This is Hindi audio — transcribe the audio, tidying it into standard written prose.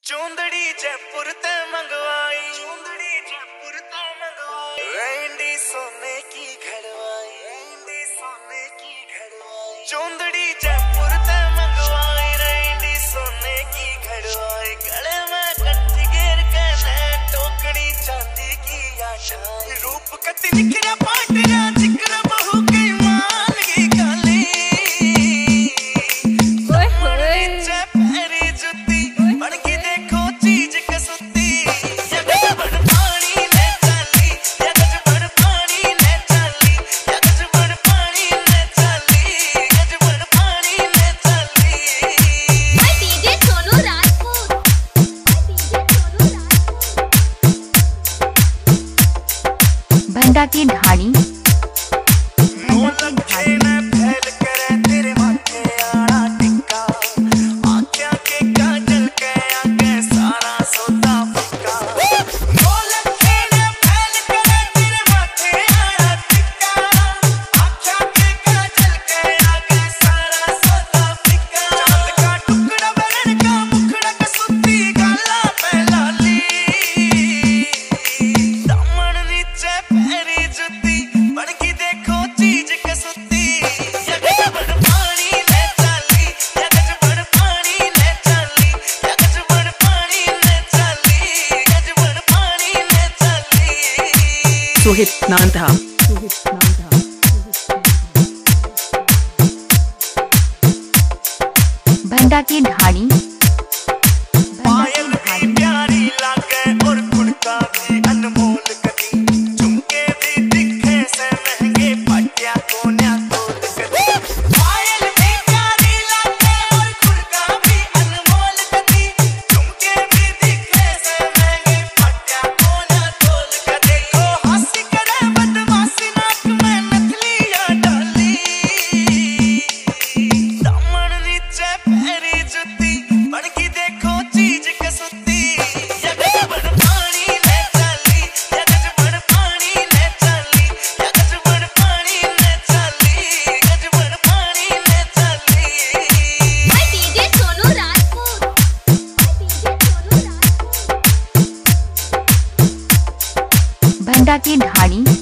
चूंदड़ी जयपुर ते मंगवाई, रैंडी सोने की घड़वाई, चूंदड़ी जयपुर ते मंगवाई, रैंडी सोने की घड़वाई। गले में कच्ची घेर के नैन टोकड़ी चांदी की आशाई, रूप कति निखरा पाटिया जिक्र बहू की मान की काली। पैरी जुती बन की देखो चीज कसुती, या गजबड़ पानी ले चली, या गजबड़ पानी ले चली, या गजबड़ पानी ले चली, गजबड़ पानी ले चली। मैं डीजे सोनू राजपूत, भंडा की ढाणी Suhit Nanda, भंडा की ढाणी पायल भी प्यारी लागे और कुड़ता भी अनमोल कदी, झुमके भी दिखे से महंगे पटिया कोन्या तोड़ कदी। पायल भी प्यारी लागे और कुड़ता भी अनमोल कदी, झुमके भी दिखे से महंगे पटिया कोन्या तोड़ कदी। को हंसी करे बदमाशी नाक में नथलियां डाली, दामन नीचे पैरी जुती बन की देखो चीज कसुती, या गजबड़ पानी ले चली, या गजबड़ पानी ले चली, या गजबड़ पानी ले चली, गजबड़ पानी ले चली। मैं डीजे सोनू राजपूत, भंडा की ढाणी